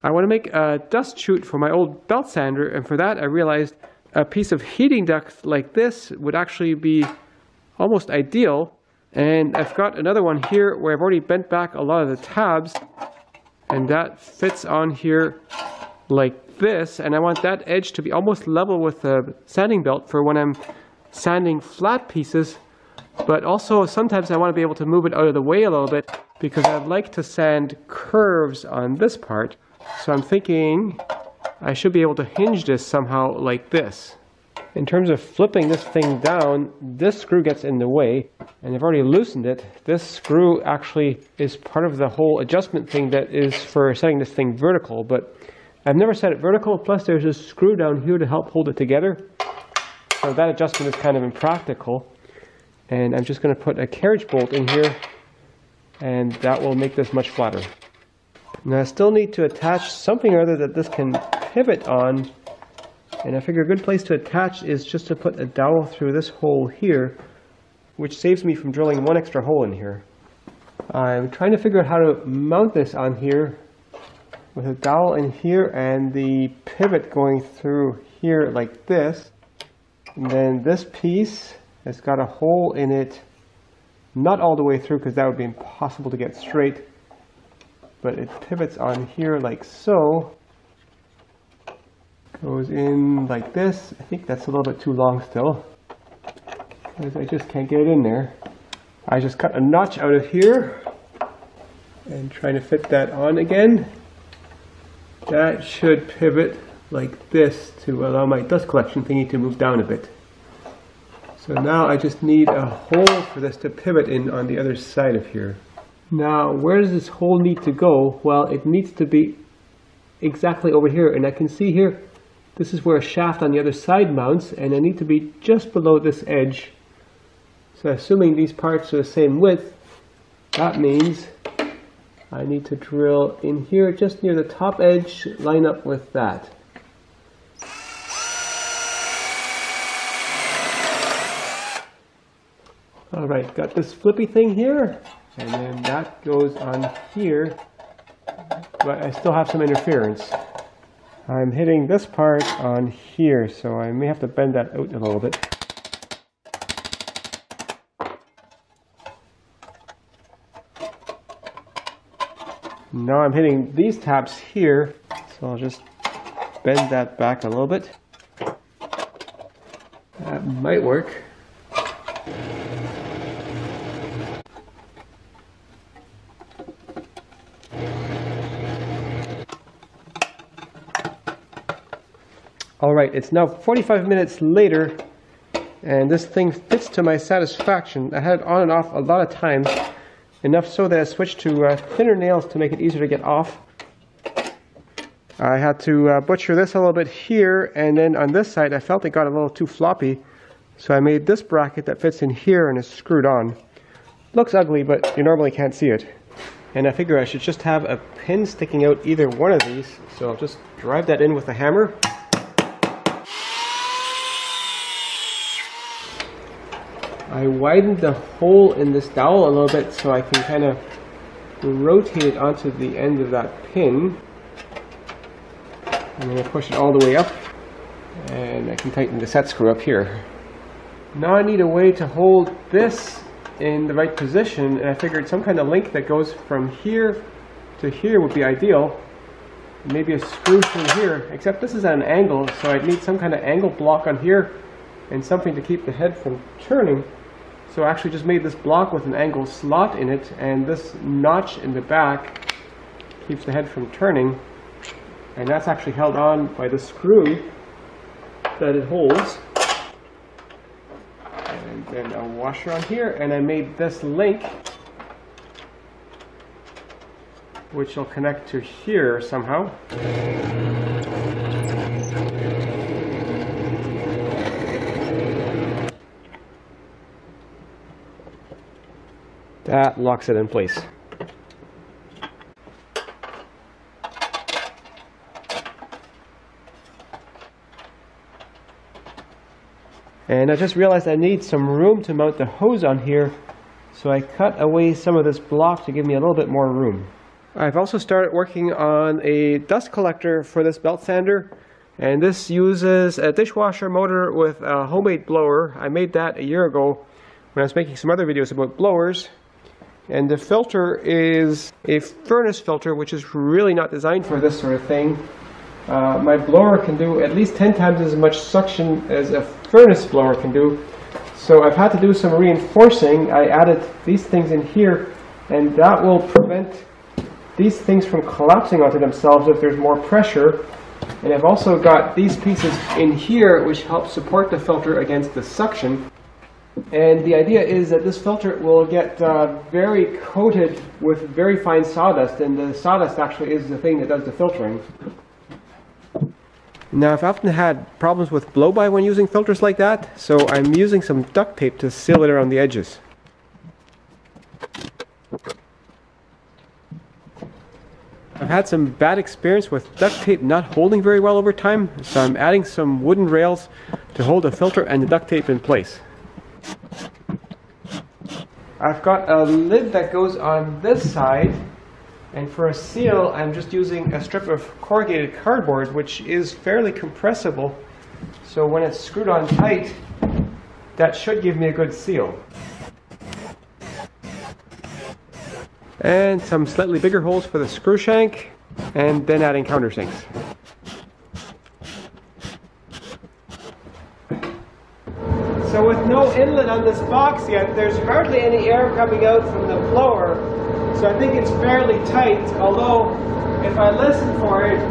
I want to make a dust chute for my old belt sander, and for that I realized a piece of heating duct like this would actually be almost ideal. And I've got another one here where I've already bent back a lot of the tabs, and that fits on here like this, and I want that edge to be almost level with the sanding belt for when I'm sanding flat pieces. But also sometimes I want to be able to move it out of the way a little bit because I'd like to sand curves on this part. So I'm thinking I should be able to hinge this somehow like this. In terms of flipping this thing down, this screw gets in the way, and I've already loosened it. This screw actually is part of the whole adjustment thing that is for setting this thing vertical, but I've never set it vertical, plus there's a screw down here to help hold it together. So that adjustment is kind of impractical. And I'm just going to put a carriage bolt in here, and that will make this much flatter. Now I still need to attach something or other that this can pivot on, and I figure a good place to attach is just to put a dowel through this hole here, which saves me from drilling one extra hole in here. I'm trying to figure out how to mount this on here with a dowel in here and the pivot going through here like this. And then this piece has got a hole in it, not all the way through because that would be impossible to get straight, but it pivots on here like so. Goes in like this. I think that's a little bit too long still, because I just can't get it in there. I just cut a notch out of here and trying to fit that on again. That should pivot like this to allow my dust collection thingy to move down a bit. So now I just need a hole for this to pivot in on the other side of here. Now where does this hole need to go? Well, it needs to be exactly over here, and I can see here this is where a shaft on the other side mounts, and I need to be just below this edge. So assuming these parts are the same width, that means I need to drill in here just near the top edge, line up with that. Alright, got this flippy thing here, and then that goes on here, but I still have some interference. I'm hitting this part on here, so I may have to bend that out a little bit. Now I'm hitting these tabs here, so I'll just bend that back a little bit. That might work. Alright, it's now 45 minutes later, and this thing fits to my satisfaction. I had it on and off a lot of times, enough so that I switched to thinner nails to make it easier to get off. I had to butcher this a little bit here, and then on this side I felt it got a little too floppy, so I made this bracket that fits in here and is screwed on. Looks ugly, but you normally can't see it. And I figure I should just have a pin sticking out either one of these, so I'll just drive that in with a hammer. I widened the hole in this dowel a little bit so I can kind of rotate it onto the end of that pin. I'm going to push it all the way up, and I can tighten the set screw up here. Now I need a way to hold this in the right position, and I figured some kind of link that goes from here to here would be ideal. Maybe a screw through here, except this is at an angle, so I'd need some kind of angle block on here and something to keep the head from turning. So I actually just made this block with an angle slot in it, and this notch in the back keeps the head from turning, and that's actually held on by the screw that it holds. And then a washer on here, and I made this link which will connect to here somehow. That locks it in place. And I just realized I need some room to mount the hose on here, so I cut away some of this block to give me a little bit more room. I've also started working on a dust collector for this belt sander, and this uses a dishwasher motor with a homemade blower. I made that a year ago when I was making some other videos about blowers. And the filter is a furnace filter, which is really not designed for this sort of thing. My blower can do at least 10 times as much suction as a furnace blower can do. So I've had to do some reinforcing. I added these things in here, and that will prevent these things from collapsing onto themselves if there's more pressure. And I've also got these pieces in here which help support the filter against the suction. And the idea is that this filter will get very coated with very fine sawdust, and the sawdust actually is the thing that does the filtering. Now, I've often had problems with blow-by when using filters like that, so I'm using some duct tape to seal it around the edges. I've had some bad experience with duct tape not holding very well over time, so I'm adding some wooden rails to hold the filter and the duct tape in place. I've got a lid that goes on this side, and for a seal I'm just using a strip of corrugated cardboard, which is fairly compressible, so when it's screwed on tight, that should give me a good seal. And some slightly bigger holes for the screw shank, and then adding countersinks. So with no inlet on this box yet, there's hardly any air coming out from the blower, so I think it's fairly tight, although if I listen for it,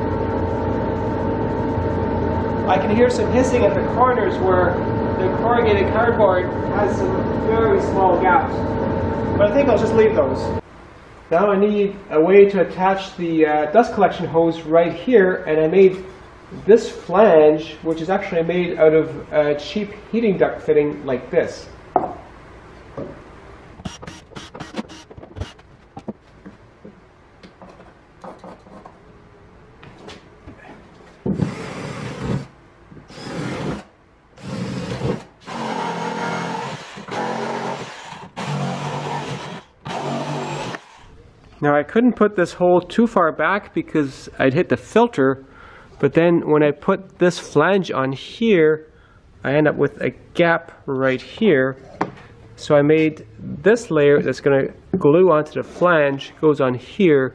I can hear some hissing at the corners where the corrugated cardboard has some very small gaps. But I think I'll just leave those. Now I need a way to attach the dust collection hose right here, and I made this flange, which is actually made out of a cheap heating duct fitting like this. Now I couldn't put this hole too far back because I'd hit the filter, but then when I put this flange on here, I end up with a gap right here. So I made this layer that's going to glue onto the flange, goes on here.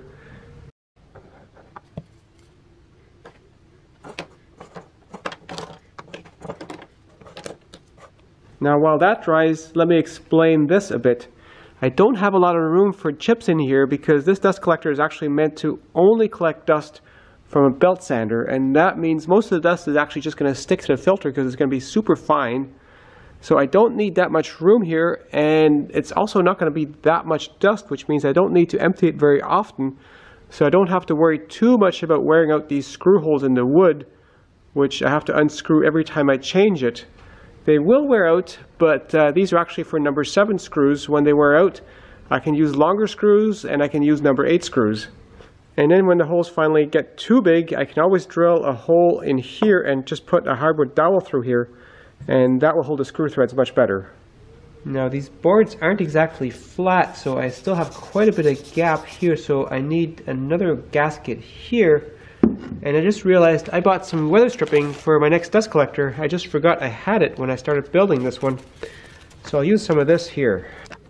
Now while that dries, let me explain this a bit. I don't have a lot of room for chips in here because this dust collector is actually meant to only collect dust from a belt sander, and that means most of the dust is actually just going to stick to the filter because it's going to be super fine. So I don't need that much room here, and it's also not going to be that much dust, which means I don't need to empty it very often. So I don't have to worry too much about wearing out these screw holes in the wood, which I have to unscrew every time I change it. They will wear out, but these are actually for number 7 screws. When they wear out, I can use longer screws and I can use number 8 screws. And then when the holes finally get too big, I can always drill a hole in here and just put a hardwood dowel through here, and that will hold the screw threads much better. Now these boards aren't exactly flat, so I still have quite a bit of gap here, so I need another gasket here. And I just realized I bought some weather stripping for my next dust collector. I just forgot I had it when I started building this one. So I'll use some of this here.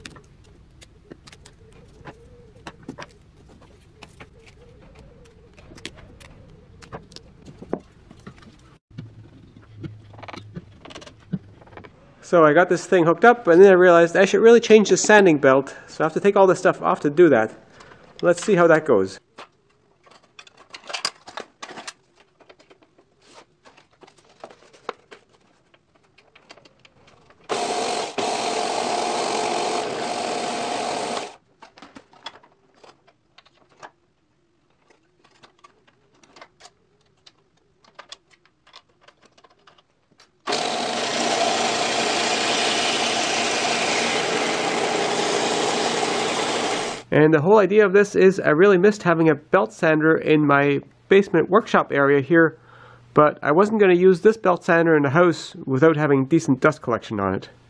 So I got this thing hooked up, and then I realized I should really change the sanding belt. So I have to take all this stuff off to do that. Let's see how that goes. And the whole idea of this is I really missed having a belt sander in my basement workshop area here, but I wasn't going to use this belt sander in the house without having decent dust collection on it.